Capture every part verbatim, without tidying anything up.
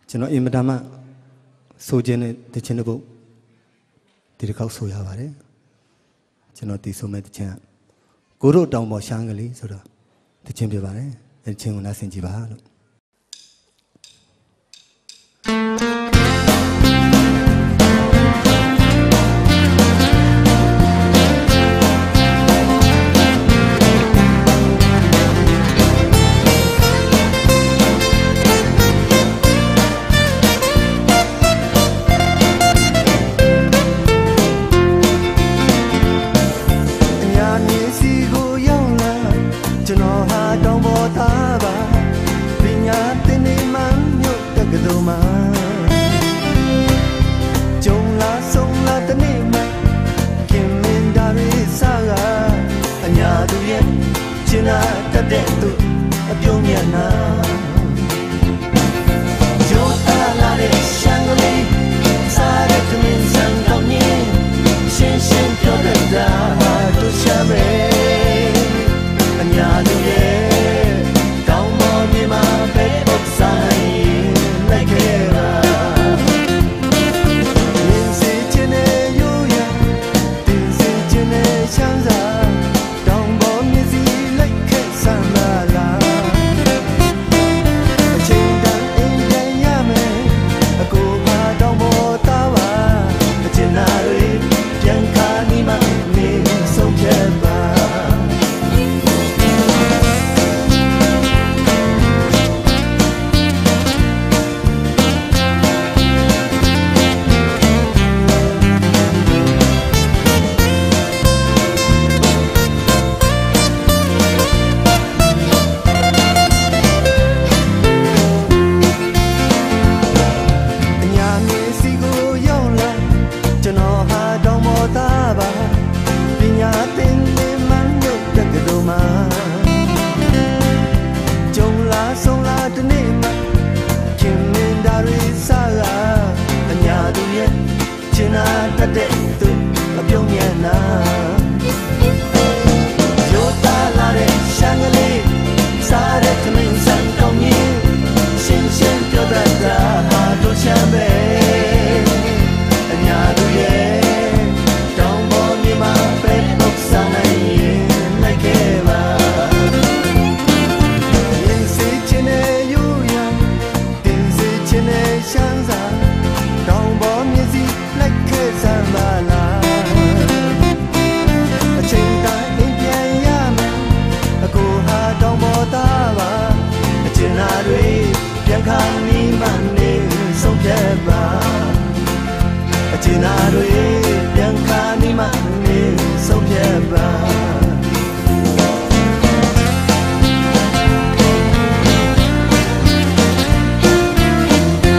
ကျွန်တော်အင်မတန်မှဆိုခြင်းနဲ့တခြင်းတစ်ပုဒ်ဒီတစ်ခေါက်ဆိုရပါတယ်ကျွန်တော်တည်ဆိုမဲ့တခြင်းကိုတို့တောင်ပေါ်ရှမ်းကလေးဆိုတော့တခြင်းပြပါတယ်အဲတခြင်းကိုနားဆင်ကြည့်ပါလို့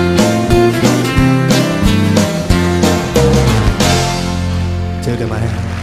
ကျေးဇူးတင်ပါတယ်